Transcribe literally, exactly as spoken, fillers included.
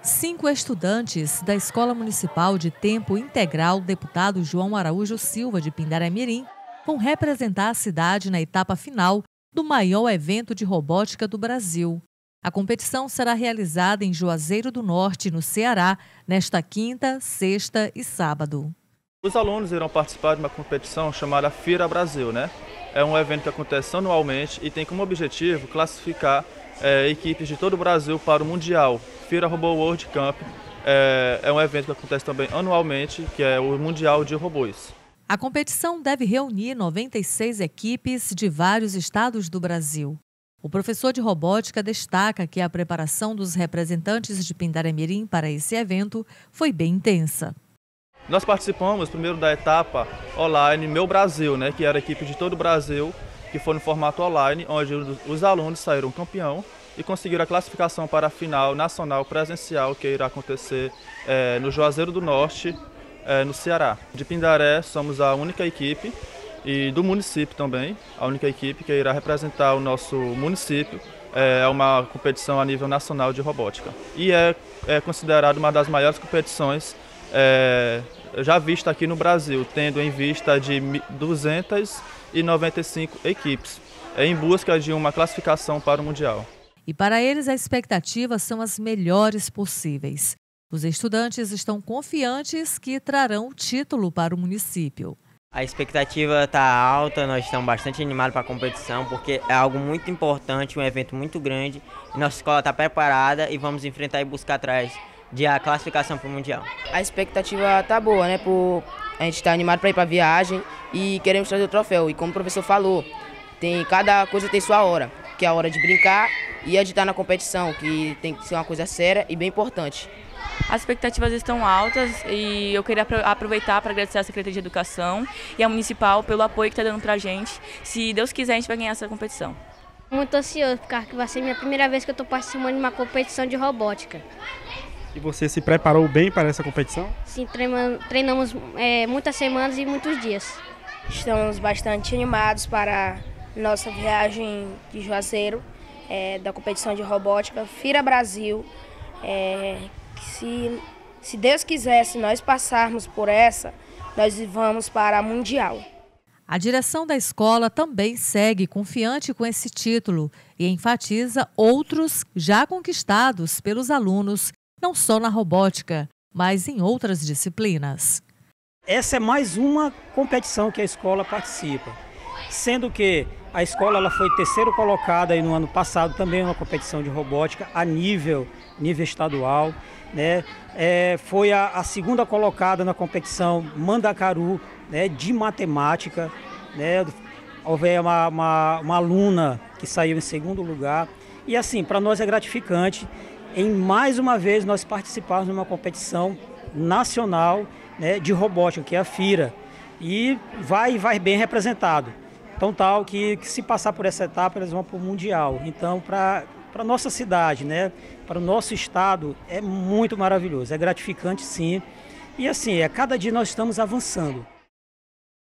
Cinco estudantes da Escola Municipal de Tempo Integral Deputado João Araújo Silva de Pindaré-Mirim vão representar a cidade na etapa final do maior evento de robótica do Brasil. A competição será realizada em Juazeiro do Norte, no Ceará, nesta quinta, sexta e sábado. Os alunos irão participar de uma competição chamada FIRA Brasil, né? É um evento que acontece anualmente e tem como objetivo classificar é, equipes de todo o Brasil para o Mundial. FIRA Robô World Camp é, é um evento que acontece também anualmente, que é o Mundial de Robôs. A competição deve reunir noventa e seis equipes de vários estados do Brasil. O professor de robótica destaca que a preparação dos representantes de Pindaré-Mirim para esse evento foi bem intensa. Nós participamos primeiro da etapa online Meu Brasil, né, que era a equipe de todo o Brasil, que foi no formato online, onde os alunos saíram campeão e conseguiram a classificação para a final nacional presencial, que irá acontecer é, no Juazeiro do Norte, é, no Ceará. De Pindaré somos a única equipe, e do município também, a única equipe que irá representar o nosso município. É uma competição a nível nacional de robótica e é, é considerada uma das maiores competições é, já vista aqui no Brasil, tendo em vista de duzentas e noventa e cinco equipes, é, em busca de uma classificação para o Mundial. E para eles as expectativas são as melhores possíveis. Os estudantes estão confiantes que trarão o título para o município. A expectativa está alta, nós estamos bastante animados para a competição, porque é algo muito importante, um evento muito grande. E nossa escola está preparada e vamos enfrentar e buscar atrás de a classificação para o Mundial. A expectativa está boa, né? Por a gente está animado para ir para a viagem e queremos trazer o troféu. E como o professor falou, tem, cada coisa tem sua hora, que é a hora de brincar e a de estar na competição, que tem que ser uma coisa séria e bem importante. As expectativas estão altas e eu queria aproveitar para agradecer à Secretaria de Educação e à Municipal pelo apoio que está dando para a gente. Se Deus quiser, a gente vai ganhar essa competição. Muito ansioso, porque vai ser minha primeira vez que eu estou participando de uma competição de robótica. E você se preparou bem para essa competição? Sim, treinamos é, muitas semanas e muitos dias. Estamos bastante animados para nossa viagem de Juazeiro, é, da competição de robótica FIRA Brasil. É, Se, se Deus quiser, se nós passarmos por essa, nós vamos para a Mundial. A direção da escola também segue confiante com esse título e enfatiza outros já conquistados pelos alunos, não só na robótica, mas em outras disciplinas. Essa é mais uma competição que a escola participa, sendo que a escola ela foi terceiro colocada aí no ano passado também uma competição de robótica a nível, nível estadual. Né? É, foi a, a segunda colocada na competição Mandacaru, né, de matemática. Né? Houve uma, uma, uma aluna que saiu em segundo lugar. E assim, para nós é gratificante em mais uma vez nós participarmos de uma competição nacional, né, de robótica, que é a FIRA. E vai, vai bem representado. Então tal que, que se passar por essa etapa eles vão para o Mundial. Então para para nossa cidade, né, para o nosso estado é muito maravilhoso, é gratificante sim. E assim, a cada dia nós estamos avançando.